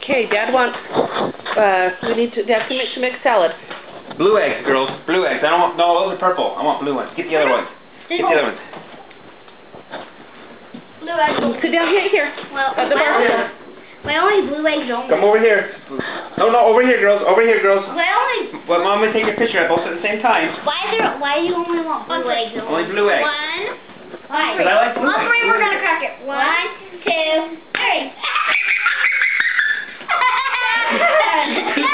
Okay, Dad wants, Dad's gonna make some egg salad. Blue eggs, girls. Blue eggs. I don't want, no, those are purple. I want blue ones. Get the other ones. Get the other ones. Blue eggs. Sit down here. Well, at the bar. my only blue eggs only. Come over here. No, over here, girls. Over here, girls. Well, Mom, will take a picture of both at the same time. Why do you only want blue eggs? Only blue eggs. One, because I like blue eggs. All three, we're gonna crack it. 1, 2, 3.